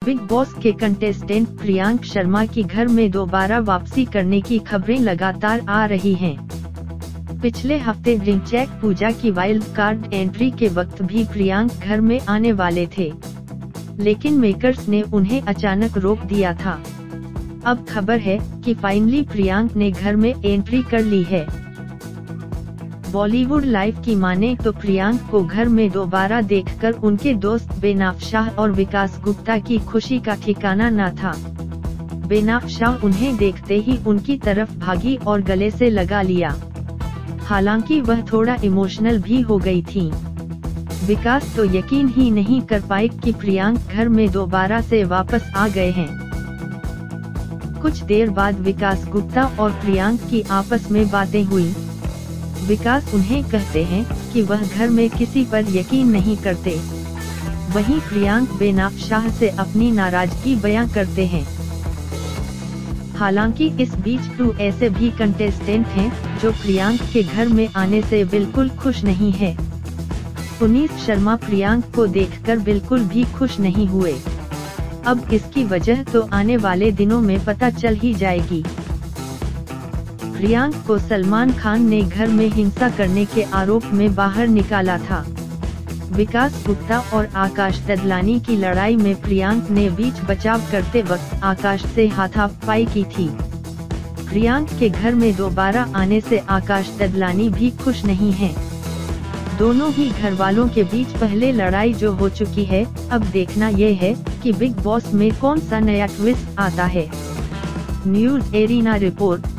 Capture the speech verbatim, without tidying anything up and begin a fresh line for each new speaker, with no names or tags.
Big Boss के contestant Priyank Sharma की घर में दोबारा वापसी करने की खबरें लगातार आ रही हैं। पिछले हफ्ते ड्रीम चेक पूजा की वाइल्ड कार्ड एंट्री के वक्त भी प्रियांक घर में आने वाले थे, लेकिन मेकर्स ने उन्हें अचानक रोक दिया था। अब खबर है कि फाइनली प्रियांक ने घर में एंट्री कर ली है। बॉलीवुड लाइव की माने तो प्रियांक को घर में दोबारा देखकर उनके दोस्त बेनाफ शाह और विकास गुप्ता की खुशी का ठिकाना न था। बेनाफ शाह उन्हें देखते ही उनकी तरफ भागी और गले से लगा लिया। हालांकि वह थोड़ा इमोशनल भी हो गई थी। विकास तो यकीन ही नहीं कर पाए कि प्रियांक घर में दोबारा से वापस आ गए हैं। कुछ देर बाद विकास गुप्ता और प्रियांक की आपस में बातें हुई। विकास उन्हें कहते हैं कि वह घर में किसी पर यकीन नहीं करते। वहीं प्रियांक बेनाफ शाह से अपनी नाराजगी बयां करते हैं। हालांकि इस बीच टू ऐसे भी कंटेस्टेंट हैं जो प्रियांक के घर में आने से बिल्कुल खुश नहीं है। पुनीत शर्मा प्रियांक को देखकर बिल्कुल भी खुश नहीं हुए। अब इसकी वजह तो आने वाले दिनों में पता चल ही जाएगी। प्रियांक को सलमान खान ने घर में हिंसा करने के आरोप में बाहर निकाला था। विकास गुप्ता और आकाश ददलानी की लड़ाई में प्रियांक ने बीच बचाव करते वक्त आकाश से हाथापाई की थी। प्रियांक के घर में दोबारा आने से आकाश ददलानी भी खुश नहीं हैं। दोनों ही घर वालों के बीच पहले लड़ाई जो हो चुकी है, अब देखना ये है कि बिग बॉस में कौन सा नया ट्विस्ट आता है। News arena report.